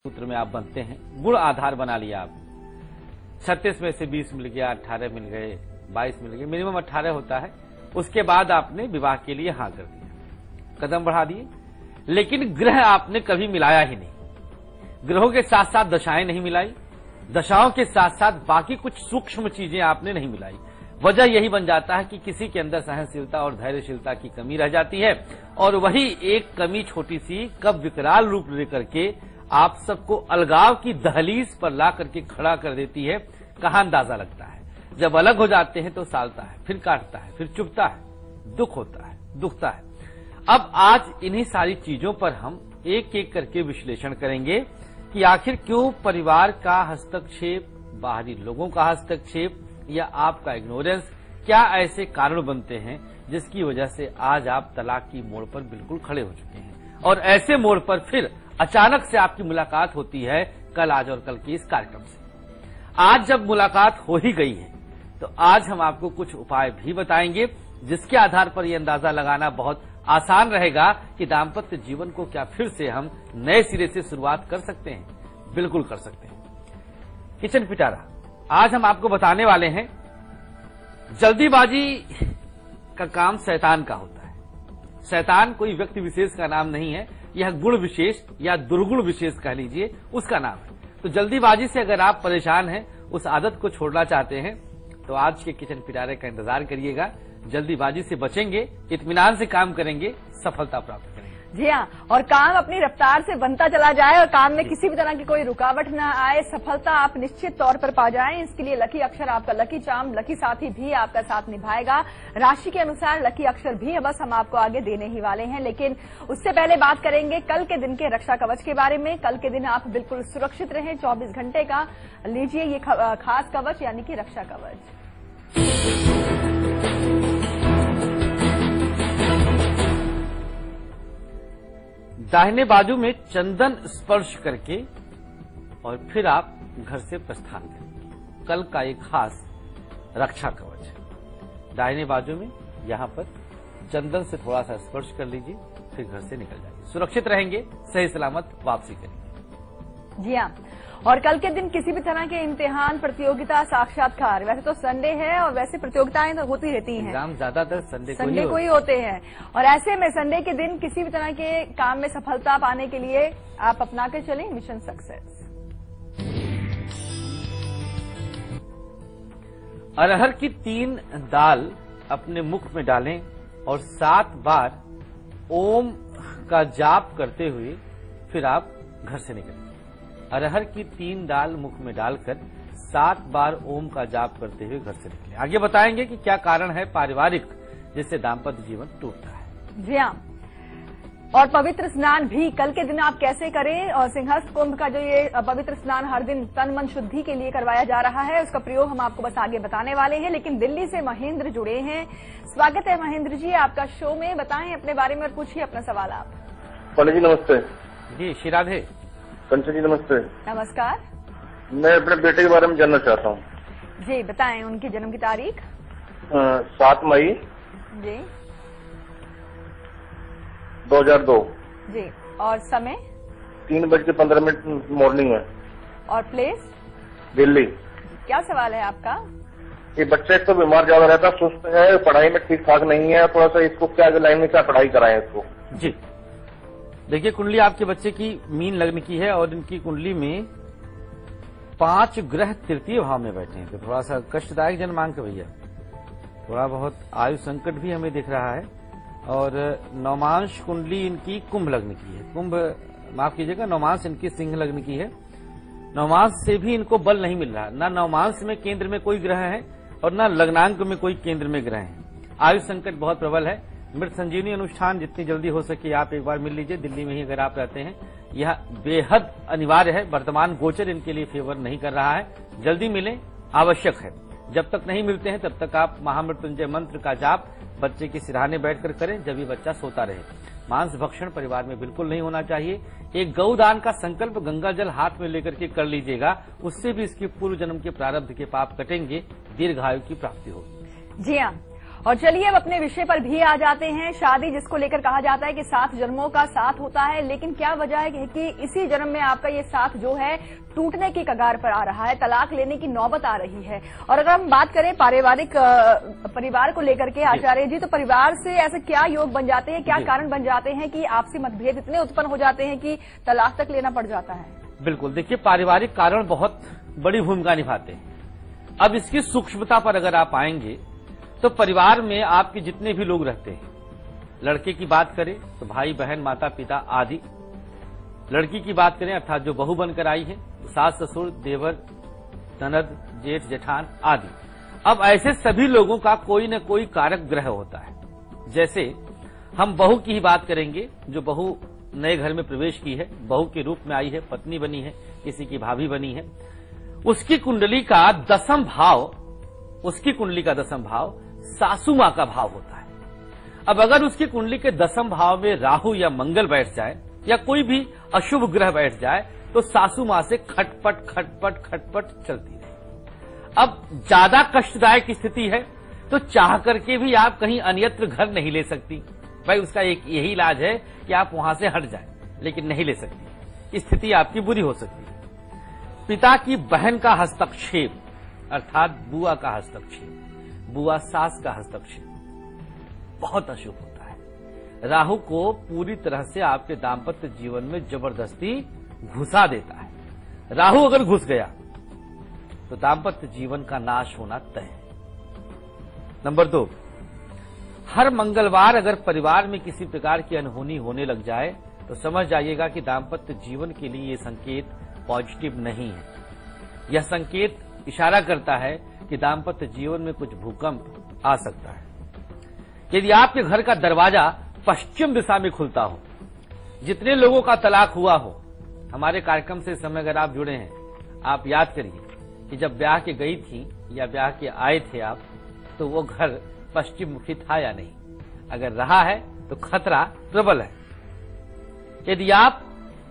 सूत्र में आप बनते हैं, गुण आधार बना लिया आप, 36 में से 20 मिल गया, 18 मिल गए, 22 मिल गए, मिनिमम 18 होता है। उसके बाद आपने विवाह के लिए हाँ कर दिया, कदम बढ़ा दिए, लेकिन ग्रह आपने कभी मिलाया ही नहीं। ग्रहों के साथ साथ दशाएं नहीं मिलाई, दशाओं के साथ साथ बाकी कुछ सूक्ष्म चीजें आपने नहीं मिलाई। वजह यही बन जाता है कि किसी के अंदर सहनशीलता और धैर्यशीलता की कमी रह जाती है, और वही एक कमी छोटी सी कब विकराल रूप लेकर के आप सबको अलगाव की दहलीज पर ला करके खड़ा कर देती है, कहां अंदाजा लगता है। जब अलग हो जाते हैं तो सालता है, फिर काटता है, फिर चुभता है, दुख होता है, दुखता है। अब आज इन्हीं सारी चीजों पर हम एक एक करके विश्लेषण करेंगे कि आखिर क्यों परिवार का हस्तक्षेप, बाहरी लोगों का हस्तक्षेप या आपका इग्नोरेंस, क्या ऐसे कारण बनते हैं जिसकी वजह से आज आप तलाक की मोड़ पर बिल्कुल खड़े हो चुके हैं। और ऐसे मोड़ पर फिर अचानक से आपकी मुलाकात होती है कल, आज और कल के इस कार्यक्रम से। आज जब मुलाकात हो ही गई है तो आज हम आपको कुछ उपाय भी बताएंगे जिसके आधार पर यह अंदाजा लगाना बहुत आसान रहेगा कि दाम्पत्य जीवन को क्या फिर से हम नए सिरे से शुरुआत कर सकते हैं। बिल्कुल कर सकते हैं। किचन पिटारा, आज हम आपको बताने वाले हैं जल्दीबाजी का काम शैतान का होता है। शैतान कोई व्यक्ति विशेष का नाम नहीं है, यह गुण विशेष या दुर्गुण विशेष कह लीजिए, उसका नाम है। तो जल्दीबाजी से अगर आप परेशान हैं, उस आदत को छोड़ना चाहते हैं, तो आज के किचन पिटारे का इंतजार करिएगा। जल्दीबाजी से बचेंगे, इत्मीनान से काम करेंगे, सफलता प्राप्त करेंगे। जी हाँ, और काम अपनी रफ्तार से बनता चला जाए और काम में किसी भी तरह की कोई रुकावट न आए, सफलता आप निश्चित तौर पर पा जाएं। इसके लिए लकी अक्षर आपका लकी चार्म, लकी साथी भी आपका साथ निभाएगा। राशि के अनुसार लकी अक्षर भी बस हम आपको आगे देने ही वाले हैं, लेकिन उससे पहले बात करेंगे कल के दिन के रक्षा कवच के बारे में। कल के दिन आप बिल्कुल सुरक्षित रहें, 24 घंटे का लीजिए ये खास कवच यानी कि रक्षा कवच। दाहिने बाजू में चंदन स्पर्श करके और फिर आप घर से प्रस्थान करेंगे। कल का एक खास रक्षा कवच है। दाहिने बाजू में यहां पर चंदन से थोड़ा सा स्पर्श कर लीजिए, फिर घर से निकल जाइए। सुरक्षित रहेंगे, सही सलामत वापसी करेंगे। जी हाँ, और कल के दिन किसी भी तरह के इम्तिहान, प्रतियोगिता, साक्षात्कार, वैसे तो संडे है और वैसे प्रतियोगिताएं तो होती रहती हैं। एग्जाम ज्यादातर संडे को ही होते हैं, और ऐसे में संडे के दिन किसी भी तरह के काम में सफलता पाने के लिए आप अपना कर चलें मिशन सक्सेस। अरहर की 3 दाल अपने मुख में डालें और 7 बार ओम का जाप करते हुए फिर आप घर से निकलें। अरहर की 3 दाल मुख में डालकर 7 बार ओम का जाप करते हुए घर से निकले। आगे बताएंगे कि क्या कारण है पारिवारिक जिससे दाम्पत्य जीवन टूटता है। जी हाँ, और पवित्र स्नान भी कल के दिन आप कैसे करें, और सिंहस्थ कुंभ का जो ये पवित्र स्नान हर दिन तन मन शुद्धि के लिए करवाया जा रहा है, उसका प्रयोग हम आपको बस आगे बताने वाले हैं। लेकिन दिल्ली से महेंद्र जुड़े हैं। स्वागत है महेंद्र जी आपका शो में। बताएं अपने बारे में और पूछिए अपना सवाल आप। पंडित जी नमस्ते। जी श्री राधे। कंचन जी नमस्ते। नमस्कार। मैं अपने बेटे के बारे में जानना चाहता हूँ। जी बताएं उनकी जन्म की तारीख। 7 मई जी 2002। जी, और समय 3:15 मॉर्निंग में। और प्लेस दिल्ली। क्या सवाल है आपका? ये बच्चा एक तो बीमार ज्यादा रहता, सुस्त है, पढ़ाई में ठीक ठाक नहीं है, थोड़ा सा इसको क्या लाइन में क्या पढ़ाई कराएं इसको। जी देखिए, कुंडली आपके बच्चे की मीन लग्न की है और इनकी कुंडली में 5 ग्रह तृतीय भाव में बैठे हैं, तो थोड़ा सा कष्टदायक जन्मांक भैया। थोड़ा बहुत आयु संकट भी हमें दिख रहा है। और नवमांश कुंडली इनकी कुंभ लग्न की है, कुंभ माफ कीजिएगा, नवमांश इनकी सिंह लग्न की है। नवमांश से भी इनको बल नहीं मिल रहा, न नवमांश में केंद्र में कोई ग्रह है और न लग्नांक में कोई केंद्र में ग्रह है। आयु संकट बहुत प्रबल है। मृत संजीवनी अनुष्ठान जितनी जल्दी हो सके आप एक बार मिल लीजिए। दिल्ली में ही अगर आप रहते हैं, यह बेहद अनिवार्य है। वर्तमान गोचर इनके लिए फेवर नहीं कर रहा है, जल्दी मिलें, आवश्यक है। जब तक नहीं मिलते हैं तब तक आप महामृत्युंजय मंत्र का जाप बच्चे के सिरहाने बैठकर करें, जब भी बच्चा सोता रहे। मांस भक्षण परिवार में बिल्कुल नहीं होना चाहिए। एक गौदान का संकल्प गंगा जल हाथ में लेकर के कर लीजिएगा, उससे भी इसके पूर्व जन्म के प्रारब्ध के पाप कटेंगे, दीर्घायु की प्राप्ति होगी। जी हाँ, और चलिए अब अपने विषय पर भी आ जाते हैं। शादी जिसको लेकर कहा जाता है कि 7 जन्मों का साथ होता है, लेकिन क्या वजह है कि इसी जन्म में आपका ये साथ जो है टूटने की कगार पर आ रहा है, तलाक लेने की नौबत आ रही है। और अगर हम बात करें पारिवारिक परिवार को लेकर के आचार्य जी, तो परिवार से ऐसे क्या योग बन जाते हैं, क्या कारण बन जाते हैं कि आपसी मतभेद इतने उत्पन्न हो जाते हैं कि तलाक तक लेना पड़ जाता है? बिल्कुल, देखिए पारिवारिक कारण बहुत बड़ी भूमिका निभाते हैं। अब इसकी सूक्ष्मता पर अगर आप आएंगे तो परिवार में आपके जितने भी लोग रहते हैं, लड़के की बात करें तो भाई बहन माता पिता आदि, लड़की की बात करें अर्थात जो बहू बनकर आई है, सास ससुर देवर ननद जेठ जेठान आदि। अब ऐसे सभी लोगों का कोई न कोई कारक ग्रह होता है। जैसे हम बहू की ही बात करेंगे, जो बहू नए घर में प्रवेश की है, बहू के रूप में आई है, पत्नी बनी है, किसी की भाभी बनी है, उसकी कुंडली का दसम भाव सासू मां का भाव होता है। अब अगर उसकी कुंडली के दसम भाव में राहु या मंगल बैठ जाए या कोई भी अशुभ ग्रह बैठ जाए तो सासू मां से खटपट खटपट खटपट चलती रहे। अब ज्यादा कष्टदायक स्थिति है तो चाह करके भी आप कहीं अन्यत्र घर नहीं ले सकती। भाई उसका एक यही इलाज है कि आप वहां से हट जाएं, लेकिन नहीं ले सकती, स्थिति आपकी बुरी हो सकती है। पिता की बहन का हस्तक्षेप अर्थात बुआ का हस्तक्षेप, बुआ सास का हस्तक्षेप बहुत अशुभ होता है। राहु को पूरी तरह से आपके दाम्पत्य जीवन में जबरदस्ती घुसा देता है। राहु अगर घुस गया तो दाम्पत्य जीवन का नाश होना तय है। नंबर 2, हर मंगलवार अगर परिवार में किसी प्रकार की अनहोनी होने लग जाए तो समझ जाइएगा कि दाम्पत्य जीवन के लिए ये संकेत पॉजिटिव नहीं है। यह संकेत इशारा करता है कि दाम्पत्य जीवन में कुछ भूकंप आ सकता है। यदि आपके घर का दरवाजा पश्चिम दिशा में खुलता हो, जितने लोगों का तलाक हुआ हो, हमारे कार्यक्रम से इस समय अगर आप जुड़े हैं, आप याद करिए कि जब ब्याह के गई थी या ब्याह के आए थे आप, तो वो घर पश्चिम मुखी था या नहीं। अगर रहा है तो खतरा प्रबल है। यदि आप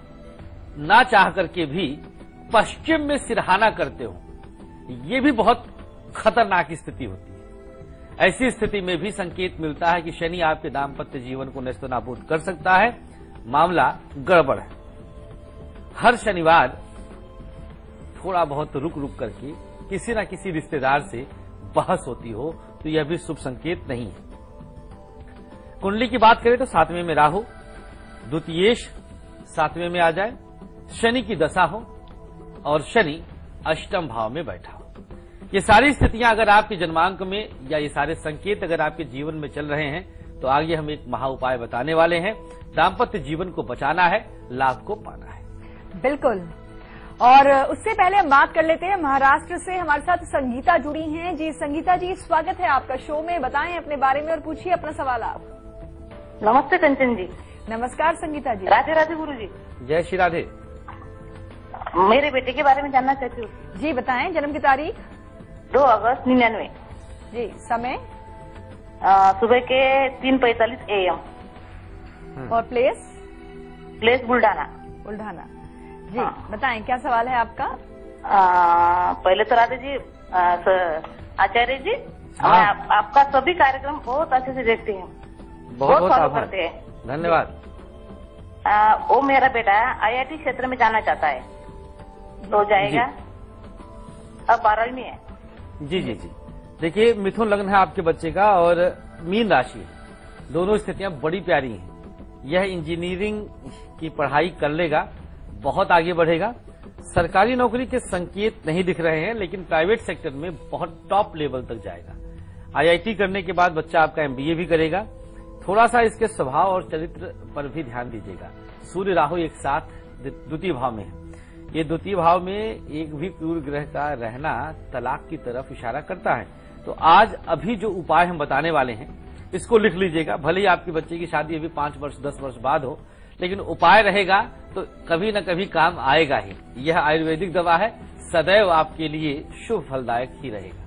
ना चाह करके भी पश्चिम में सिरहाना करते हो, ये भी बहुत खतरनाक स्थिति होती है। ऐसी स्थिति में भी संकेत मिलता है कि शनि आपके दाम्पत्य जीवन को नेस्तनाबूद कर सकता है। मामला गड़बड़ है। हर शनिवार थोड़ा बहुत रुक रुक करके किसी न किसी रिश्तेदार से बहस होती हो तो यह भी शुभ संकेत नहीं है। कुंडली की बात करें तो 7वें में राहु, द्वितीयेश 7वें में आ जाए, शनि की दशा हो और शनि अष्टम भाव में बैठा हो। ये सारी स्थितियां अगर आपके जन्मांक में या ये सारे संकेत अगर आपके जीवन में चल रहे हैं तो आगे हम एक महा उपाय बताने वाले हैं। दाम्पत्य जीवन को बचाना है, लाभ को पाना है। बिल्कुल। और उससे पहले हम बात कर लेते हैं महाराष्ट्र से हमारे साथ संगीता जुड़ी हैं। जी संगीता जी, स्वागत है आपका शो में। बताएं अपने बारे में और पूछिए अपना सवाल आप। नमस्ते कंचन जी। नमस्कार संगीता जी। राधे राधे गुरु जी। जय श्री राधे। मेरे बेटे के बारे में जानना चाहती हूँ। जी बताएं, जन्म की तारीख? 2 अगस्त 99। जी समय? सुबह के 3:45 AM। और प्लेस? प्लेस बुल्ढाना। बुल्ढाना। जी हाँ। बताएं क्या सवाल है आपका? पहले तो राधे जी, आचार्य जी, हाँ। आपका सभी कार्यक्रम बहुत अच्छे से देखते हैं, बहुत फॉलो आभार, करते हैं। धन्यवाद। वो मेरा बेटा IIT क्षेत्र में जाना चाहता है, तो जाएगा? अब 12वीं में है। जी जी जी। देखिए मिथुन लग्न है आपके बच्चे का और मीन राशि, दोनों स्थितियां बड़ी प्यारी हैं। यह इंजीनियरिंग की पढ़ाई कर लेगा, बहुत आगे बढ़ेगा। सरकारी नौकरी के संकेत नहीं दिख रहे हैं, लेकिन प्राइवेट सेक्टर में बहुत टॉप लेवल तक जाएगा। IIT करने के बाद बच्चा आपका MBA भी करेगा। थोड़ा सा इसके स्वभाव और चरित्र पर भी ध्यान दीजिएगा। सूर्य राहु एक साथ द्वितीय भाव में है। ये द्वितीय भाव में एक भी क्रूर ग्रह का रहना तलाक की तरफ इशारा करता है। तो आज अभी जो उपाय हम बताने वाले हैं इसको लिख लीजिएगा। भले ही आपके बच्चे की शादी अभी 5 वर्ष 10 वर्ष बाद हो, लेकिन उपाय रहेगा तो कभी न कभी काम आएगा ही। यह आयुर्वेदिक दवा है, सदैव आपके लिए शुभ फलदायक ही रहेगा।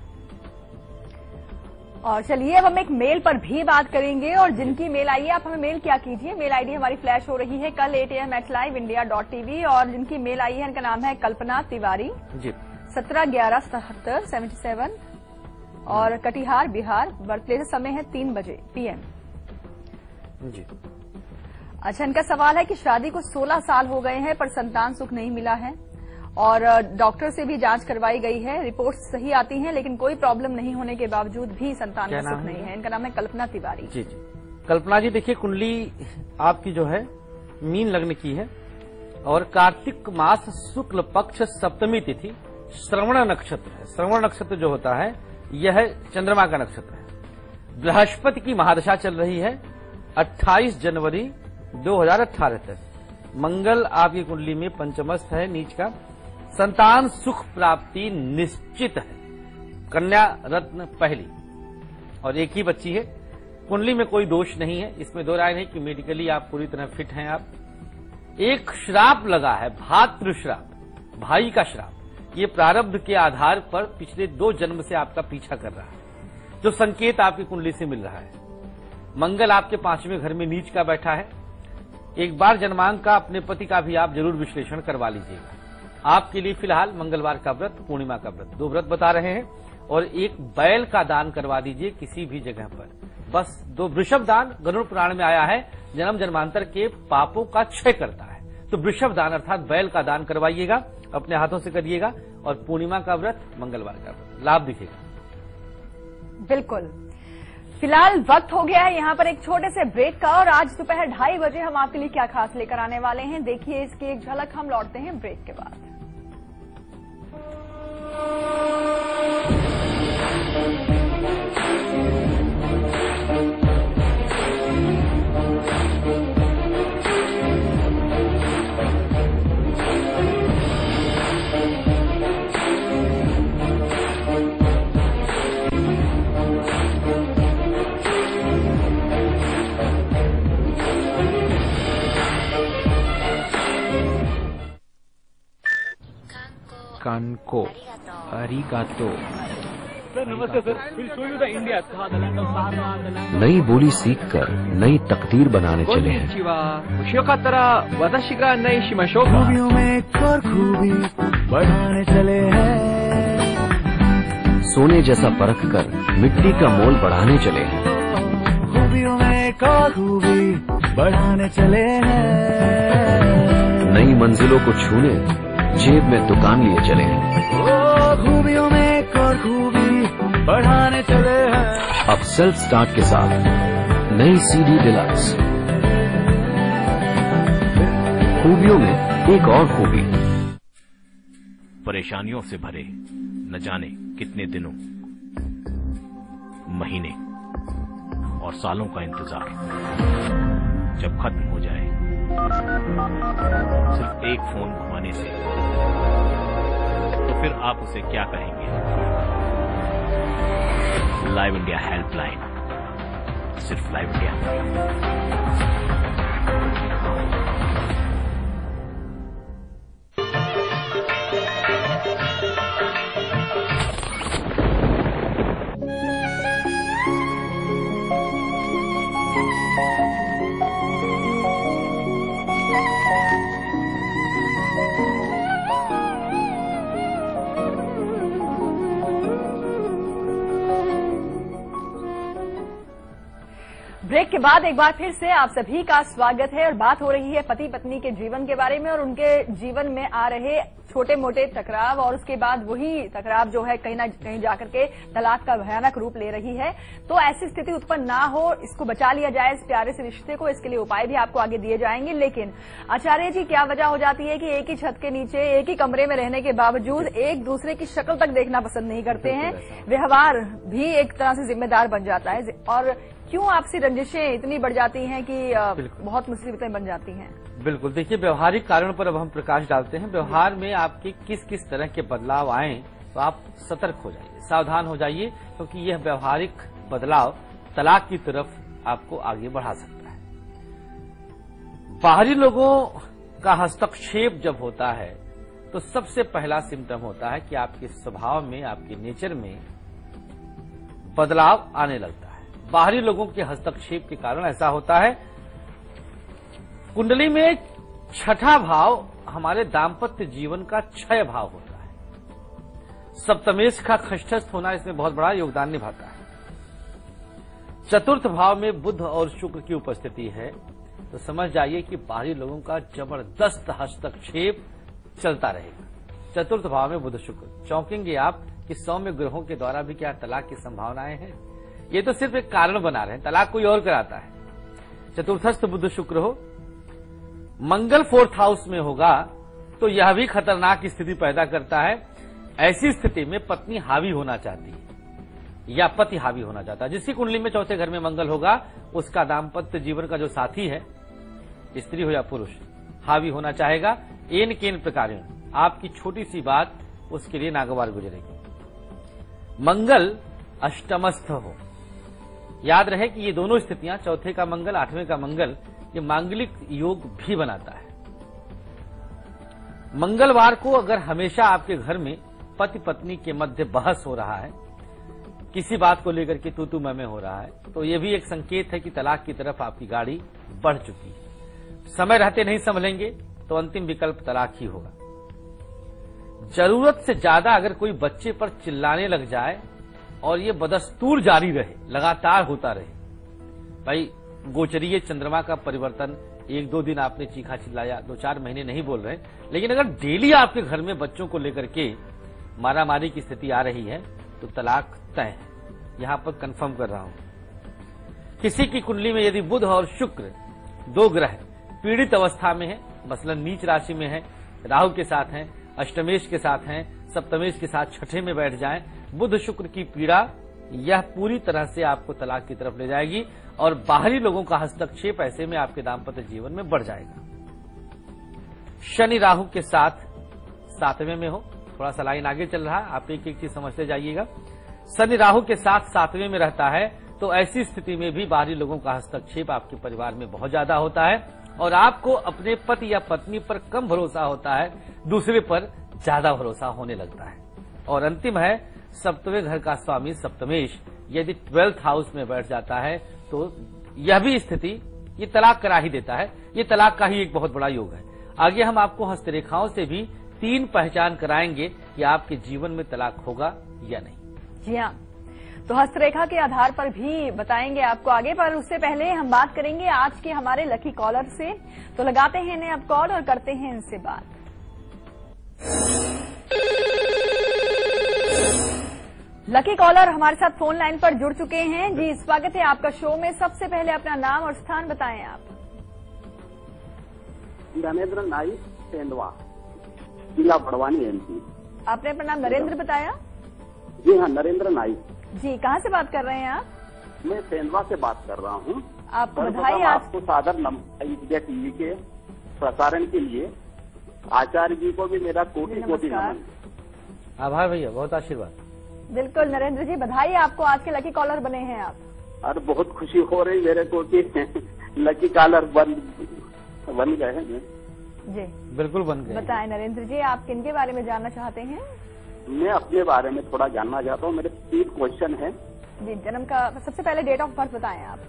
और चलिए अब हम एक मेल पर भी बात करेंगे। और जिनकी मेल आई है आप हमें मेल क्या कीजिए। मेल आईडी हमारी फ्लैश हो रही है कल 8 AM @liveindia.tv। और जिनकी मेल आई है उनका नाम है कल्पना तिवारी जी, 171177 और कटिहार बिहार, बर्थ प्लेस समय है 3 बजे PM। जी। अच्छा, इनका सवाल है कि शादी को 16 साल हो गए हैं पर संतान सुख नहीं मिला है और डॉक्टर से भी जांच करवाई गई है, रिपोर्ट सही आती हैं लेकिन कोई प्रॉब्लम नहीं होने के बावजूद भी संतान का सुख नहीं है। इनका नाम है कल्पना तिवारी। जी जी। कल्पना जी, देखिए कुंडली आपकी जो है मीन लग्न की है और कार्तिक मास शुक्ल पक्ष सप्तमी तिथि श्रवण नक्षत्र है। श्रवण नक्षत्र जो होता है यह चंद्रमा का नक्षत्र है। बृहस्पति की महादशा चल रही है 28 जनवरी 2018 तक। मंगल आपकी कुंडली में पंचमस्थ है नीच का। संतान सुख प्राप्ति निश्चित है। कन्या रत्न पहली और एक ही बच्ची है। कुंडली में कोई दोष नहीं है, इसमें दो राय नहीं कि मेडिकली आप पूरी तरह फिट हैं। आप एक श्राप लगा है, भातृ श्राप, भाई का श्राप। ये प्रारब्ध के आधार पर पिछले 2 जन्म से आपका पीछा कर रहा है, जो संकेत आपकी कुंडली से मिल रहा है। मंगल आपके 5वें घर में नीच का बैठा है। एक बार जन्मांक का अपने पति का भी आप जरूर विश्लेषण करवा लीजिएगा। आपके लिए फिलहाल मंगलवार का व्रत, पूर्णिमा का व्रत, 2 व्रत बता रहे हैं और एक बैल का दान करवा दीजिए किसी भी जगह पर। बस 2 वृषभ दान गरुड़ पुराण में आया है, जन्म जन्मांतर के पापों का क्षय करता है। तो वृषभ दान अर्थात बैल का दान करवाइएगा, अपने हाथों से करिएगा और पूर्णिमा का व्रत, मंगलवार का व्रत, लाभ दिखेगा। बिल्कुल। फिलहाल वक्त हो गया है यहाँ पर एक छोटे से ब्रेक का और आज दोपहर 2:30 बजे हम आपके लिए क्या खास लेकर आने वाले हैं, देखिए इसकी एक झलक। हम लौटते हैं ब्रेक के बाद। कानको अरिगातो। नमस्ते sir, will show you the India, the land of Sarnath, the land. नई बोली सीखकर नई तकदीर बनाने चले हैं। खूबियों में एक और खूबी बढ़ाने चले हैं। सोने जैसा परख कर मिट्टी का मोल बढ़ाने चले हैं। खूबियों में एक और खूबी बढ़ाने चले हैं। नई मंजिलों को छूने जेब में दुकान लिए चले हैं। खूबियों में एक और खूबी बढ़ाने चले हैं। अब सेल्फ स्टार्ट के साथ नई CD डिलक्स। खूबियों में एक और खूबी। परेशानियों से भरे न जाने कितने दिनों, महीने और सालों का इंतजार जब खत्म हो जाए, सिर्फ एक फोन घुमाने से, तो फिर आप उसे क्या कहेंगे? लाइव इंडिया हेल्पलाइन, सिर्फ लाइव इंडिया। ब्रेक के बाद एक बार फिर से आप सभी का स्वागत है और बात हो रही है पति पत्नी के जीवन के बारे में और उनके जीवन में आ रहे छोटे मोटे टकराव और उसके बाद वही टकराव जो है कहीं ना कहीं जाकर के तलाक का भयानक रूप ले रही है। तो ऐसी स्थिति उत्पन्न ना हो, इसको बचा लिया जाए, इस प्यारे से रिश्ते को, इसके लिए उपाय भी आपको आगे दिए जाएंगे। लेकिन आचार्य जी, क्या वजह हो जाती है कि एक ही छत के नीचे एक ही कमरे में रहने के बावजूद एक दूसरे की शक्ल तक देखना पसंद नहीं करते हैं? व्यवहार भी एक तरह से जिम्मेदार बन जाता है और क्यों आपसी रंजिशें इतनी बढ़ जाती हैं कि बहुत मुसीबतें बन जाती हैं? बिल्कुल, देखिए व्यवहारिक कारण पर अब हम प्रकाश डालते हैं। व्यवहार में आपके किस किस तरह के बदलाव आए तो आप सतर्क हो जाइए, सावधान हो जाइए, क्योंकि यह व्यवहारिक बदलाव तलाक की तरफ आपको आगे बढ़ा सकता है। बाहरी लोगों का हस्तक्षेप जब होता है तो सबसे पहला सिम्टम होता है कि आपके स्वभाव में, आपके नेचर में बदलाव आने लगता है। बाहरी लोगों के हस्तक्षेप के कारण ऐसा होता है। कुंडली में 6ठा भाव हमारे दाम्पत्य जीवन का क्षय भाव होता है सप्तमेश का खष्टस्थ होना इसमें बहुत बड़ा योगदान निभाता है। चतुर्थ भाव में बुध और शुक्र की उपस्थिति है तो समझ जाइए कि बाहरी लोगों का जबरदस्त हस्तक्षेप चलता रहेगा। चतुर्थ भाव में बुध शुक्र, चौंकेंगे आप कि सौम्य ग्रहों के द्वारा भी क्या तलाक की संभावनाएं हैं। ये तो सिर्फ एक कारण बना रहे हैं, तलाक कोई और कराता है। चतुर्थस्थ बुध शुक्र हो, मंगल 4th हाउस में होगा तो यह भी खतरनाक स्थिति पैदा करता है। ऐसी स्थिति में पत्नी हावी होना चाहती है या पति हावी होना चाहता है। जिसकी कुंडली में चौथे घर में मंगल होगा उसका दाम्पत्य जीवन का जो साथी है, स्त्री हो या पुरुष, हावी होना चाहेगा। एन केन प्रकार आपकी छोटी सी बात उसके लिए नागवार गुजरेगी। मंगल अष्टमस्थ हो, याद रहे कि ये दोनों स्थितियां, चौथे का मंगल 8वें का मंगल, ये मांगलिक योग भी बनाता है। मंगलवार को अगर हमेशा आपके घर में पति पत्नी के मध्य बहस हो रहा है, किसी बात को लेकर के तू मैं हो रहा है, तो यह भी एक संकेत है कि तलाक की तरफ आपकी गाड़ी बढ़ चुकी है। समय रहते नहीं संभलेंगे तो अंतिम विकल्प तलाक ही होगा। जरूरत से ज्यादा अगर कोई बच्चे पर चिल्लाने लग जाए और ये बदस्तूर जारी रहे, लगातार होता रहे, भाई गोचरीय चंद्रमा का परिवर्तन, 1-2 दिन आपने चीखा चिल्लाया, 2-4 महीने नहीं बोल रहे, लेकिन अगर डेली आपके घर में बच्चों को लेकर के मारामारी की स्थिति आ रही है तो तलाक तय है। यहां पर कंफर्म कर रहा हूं। किसी की कुंडली में यदि बुध और शुक्र 2 ग्रह पीड़ित अवस्था में है, मसलन नीच राशि में है, राहु के साथ हैं, अष्टमेश के साथ हैं, सप्तमेश के साथ छठे में बैठ जाएं, बुध शुक्र की पीड़ा यह पूरी तरह से आपको तलाक की तरफ ले जाएगी और बाहरी लोगों का हस्तक्षेप ऐसे में आपके दाम्पत्य जीवन में बढ़ जाएगा। शनि राहु के साथ 7वें में हो, थोड़ा सा लाइन आगे चल रहा है, आप एक एक चीज समझते जाइएगा। शनि राहु के साथ 7वें में रहता है तो ऐसी स्थिति में भी बाहरी लोगों का हस्तक्षेप आपके परिवार में बहुत ज्यादा होता है और आपको अपने पति या पत्नी पर कम भरोसा होता है, दूसरे पर ज्यादा भरोसा होने लगता है। और अंतिम है, सप्तवें घर का स्वामी सप्तमेश यदि 12th हाउस में बैठ जाता है तो यह भी स्थिति ये तलाक करा ही देता है। ये तलाक का ही एक बहुत बड़ा योग है। आगे हम आपको हस्तरेखाओं से भी 3 पहचान कराएंगे कि आपके जीवन में तलाक होगा या नहीं। जी हाँ, तो हस्तरेखा के आधार पर भी बताएंगे आपको आगे, पर उससे पहले हम बात करेंगे आज के हमारे लकी कॉलर से। तो लगाते हैं इन्हें अब कॉल और करते हैं इनसे बात। लकी कॉलर हमारे साथ फोन लाइन पर जुड़ चुके हैं। जी स्वागत है आपका शो में। सबसे पहले अपना नाम और स्थान बताएं आप। नरेंद्र नाइक, सेंधवा, जिला बड़वानी, एमपी। आपने अपना नाम नरेंद्र बताया? जी हाँ, नरेंद्र नाइक। जी, कहाँ से बात कर रहे हैं आप? मैं सेंधवा से बात कर रहा हूँ। आपको बधाई। आपको सादर इंडिया टीवी के प्रसारण के लिए आचार्य जी को भी मेरा कोटि कोटि नमन। आभार भैया, बहुत आशीर्वाद। बिल्कुल नरेंद्र जी, बधाई आपको, आज के लकी कॉलर बने हैं आप। और बहुत खुशी हो रही मेरे को कि लकी कॉलर बन गए हैं। जी बिल्कुल बन गए। बताएं नरेंद्र जी, आप किनके बारे में जानना चाहते हैं? मैं अपने बारे में थोड़ा जानना चाहता हूँ। मेरे 3 क्वेश्चन है। जी, जन्म का सबसे पहले डेट ऑफ बर्थ बताएं आप।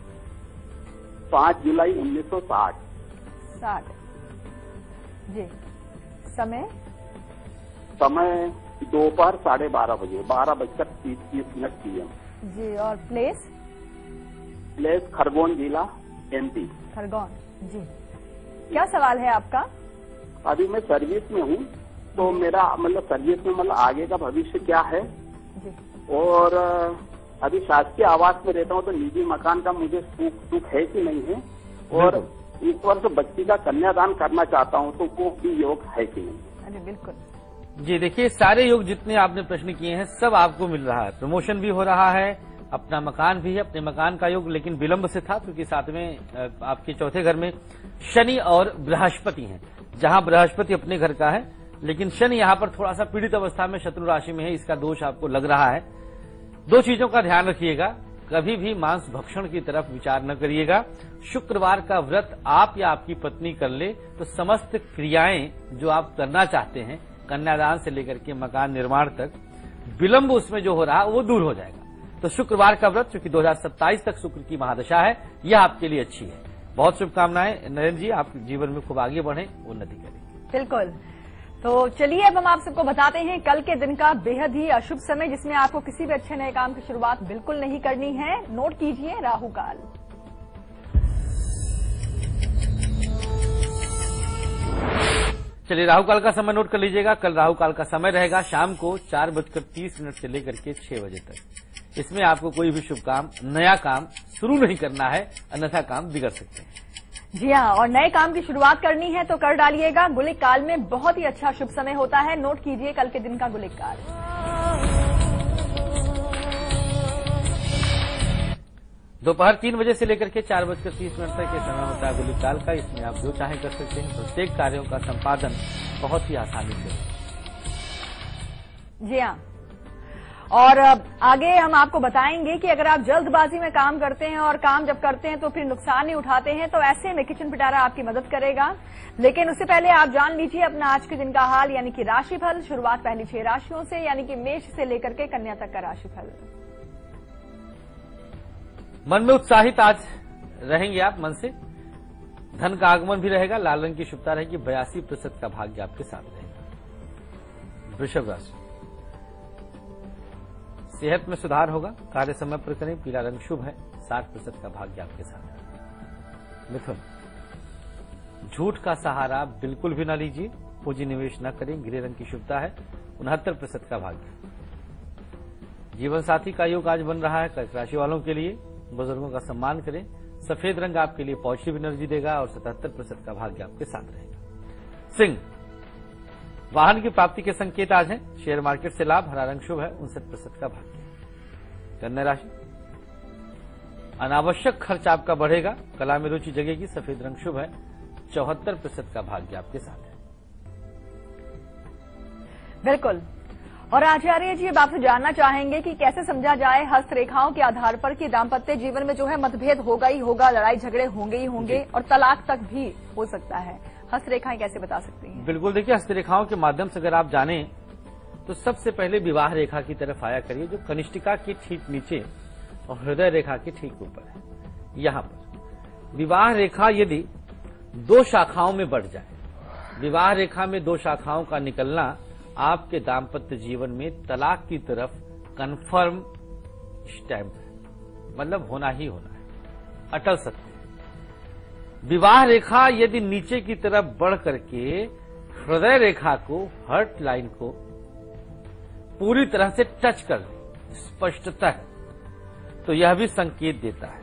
5 जुलाई 1960। 60। जी, समय? समय दोपहर 12:30 बजे, 12:30 PM। जी, और प्लेस? प्लेस खरगोन जिला, MP। खरगोन। जी, क्या सवाल है आपका? अभी मैं सर्विस में हूँ, तो मेरा मतलब सर्विस में मतलब आगे का भविष्य क्या है? जी। और अभी शासकीय आवास में रहता हूँ तो निजी मकान का मुझे सुख है कि नहीं है? और इस वर्ष बच्ची का कन्यादान करना चाहता हूँ तो वो भी योग है कि नहीं? अरे बिल्कुल। जी देखिए, सारे योग जितने आपने प्रश्न किए हैं सब आपको मिल रहा है। प्रमोशन भी हो रहा है, अपना मकान भी है, अपने मकान का योग लेकिन विलंब से था क्योंकि साथ में आपके चौथे घर में शनि और बृहस्पति हैं। जहां बृहस्पति अपने घर का है लेकिन शनि यहां पर थोड़ा सा पीड़ित अवस्था में शत्रु राशि में है, इसका दोष आपको लग रहा है। 2 चीजों का ध्यान रखिएगा, कभी भी मांस भक्षण की तरफ विचार न करिएगा। शुक्रवार का व्रत आप या आपकी पत्नी कर ले तो समस्त क्रियाएं जो आप करना चाहते हैं, कन्यादान से लेकर के मकान निर्माण तक, विलंब उसमें जो हो रहा है वो दूर हो जाएगा। तो शुक्रवार का व्रत, चूंकि 2027 तक शुक्र की महादशा है, यह आपके लिए अच्छी है। बहुत शुभकामनाएं नरेंद्र जी, आप जीवन में खूब आगे बढ़ें, उन्नति करें। बिल्कुल। तो चलिए अब हम आप सबको बताते हैं कल के दिन का बेहद ही अशुभ समय, जिसमें आपको किसी भी अच्छे नए काम की शुरुआत बिल्कुल नहीं करनी है। नोट कीजिए राहु काल। चलिए राहु काल का समय नोट कर लीजिएगा। कल राहु काल का समय रहेगा शाम को 4:30 से लेकर के 6 बजे तक। इसमें आपको कोई भी शुभ काम, नया काम शुरू नहीं करना है, अन्यथा काम बिगड़ सकते हैं। जी हाँ, और नए काम की शुरुआत करनी है तो कर डालिएगा। गुलिक काल में बहुत ही अच्छा शुभ समय होता है। नोट कीजिए कल के दिन का गुलिक काल। दोपहर 3 बजे से लेकर के 4:30 तक ये समय होता है गुलिक काल का। इसमें आप जो चाहें कर सकते हैं। प्रत्येक कार्यों का संपादन बहुत ही आसानी से। जी हाँ, और आगे हम आपको बताएंगे कि अगर आप जल्दबाजी में काम करते हैं और काम जब करते हैं तो फिर नुकसान ही उठाते हैं, तो ऐसे में किचन पिटारा आपकी मदद करेगा। लेकिन उससे पहले आप जान लीजिए अपना आज के दिन का हाल यानी कि राशिफल। शुरुआत पहली 6 राशियों से यानी कि मेष से लेकर के कन्या तक का राशिफल। मन में उत्साहित आज रहेंगे आप मन से। धन का आगमन भी रहेगा। लाल रंग की शुभता रहेगी। 82% का भाग्य आपके साथ रहेगा। वृषभ राशि, सेहत में सुधार होगा। कार्य समय पर करें। पीला रंग शुभ है। 60% का भाग्य आपके साथ है। मिथुन, झूठ का सहारा बिल्कुल भी न लीजिए। पूंजी निवेश न करें। ग्रे रंग की शुभता है। 69% का भाग्य। जीवन साथी का योग आज बन रहा है कर्क राशि वालों के लिए। बुजुर्गों का सम्मान करें। सफेद रंग आपके लिए पॉजिटिव एनर्जी देगा और 77% का भाग्य आपके साथ रहेगा। सिंह, वाहन की प्राप्ति के संकेत आज हैं। शेयर मार्केट से लाभ। हरा रंग शुभ है। 59% का भाग्य। कन्या राशि, अनावश्यक खर्च आपका बढ़ेगा। कला में रुचि जगेगी। सफेद रंग शुभ है। 74% का भाग्य आपके साथ है। बिल्कुल। और आचार्य जी अब आपसे जानना चाहेंगे कि कैसे समझा जाए हस्तरेखाओं के आधार पर कि दाम्पत्य जीवन में जो है मतभेद होगा ही होगा, लड़ाई झगड़े होंगे ही होंगे और तलाक तक भी हो सकता है। हस्तरेखाएं कैसे बता सकती हैं? बिल्कुल, देखिए हस्तरेखाओं के माध्यम से अगर आप जानें तो सबसे पहले विवाह रेखा की तरफ आया करिए, जो कनिष्ठिका के ठीक नीचे और हृदय रेखा के ठीक ऊपर है। यहां पर विवाह रेखा यदि 2 शाखाओं में बढ़ जाए, विवाह रेखा में 2 शाखाओं का निकलना आपके दाम्पत्य जीवन में तलाक की तरफ कंफर्म स्टैंप है। मतलब होना ही होना है, अटल सत्य। विवाह रेखा यदि नीचे की तरफ बढ़ करके हृदय रेखा को, हार्ट लाइन को पूरी तरह से टच कर दे स्पष्टतः, तो यह भी संकेत देता है।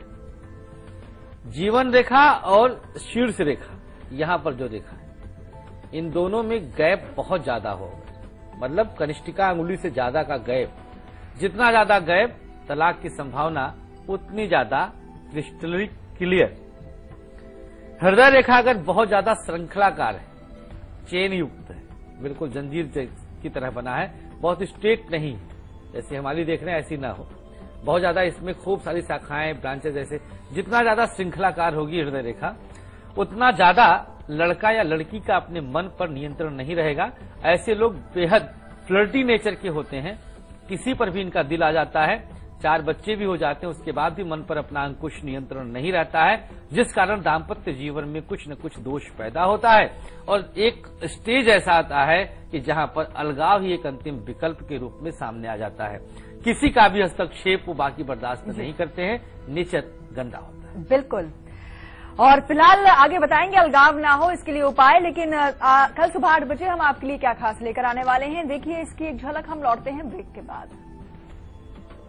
जीवन रेखा और शीर्ष रेखा, यहां पर जो रेखा है, इन दोनों में गैप बहुत ज्यादा होगा। मतलब कनिष्ठिका अंगुली से ज्यादा का गैप, जितना ज्यादा गैप तलाक की संभावना उतनी ज्यादा क्रिस्टली क्लियर। हृदय रेखा अगर बहुत ज्यादा श्रृंखलाकार है, चेन युक्त है, बिल्कुल जंजीर की तरह बना है, बहुत स्ट्रेट नहीं है, जैसे हमारी देख रहे हैं ऐसी ना हो, बहुत ज्यादा इसमें खूब सारी शाखाएं, ब्रांचेस, ऐसे जितना ज्यादा श्रृंखलाकार होगी हृदय रेखा, उतना ज्यादा लड़का या लड़की का अपने मन पर नियंत्रण नहीं रहेगा। ऐसे लोग बेहद फ्लर्टी नेचर के होते हैं। किसी पर भी इनका दिल आ जाता है। 4 बच्चे भी हो जाते हैं, उसके बाद भी मन पर अपना अंकुश नियंत्रण नहीं रहता है, जिस कारण दाम्पत्य जीवन में कुछ न कुछ दोष पैदा होता है और एक स्टेज ऐसा आता है कि जहां पर अलगाव ही एक अंतिम विकल्प के रूप में सामने आ जाता है। किसी का भी हस्तक्षेप वो बाकी बर्दाश्त नहीं करते हैं। नेचर गंदा होता है। बिल्कुल। और फिलहाल आगे बताएंगे अलगाव ना हो इसके लिए उपाय, लेकिन कल सुबह 8 बजे हम आपके लिए क्या खास लेकर आने वाले हैं, देखिए इसकी एक झलक। हम लौटते हैं ब्रेक के बाद।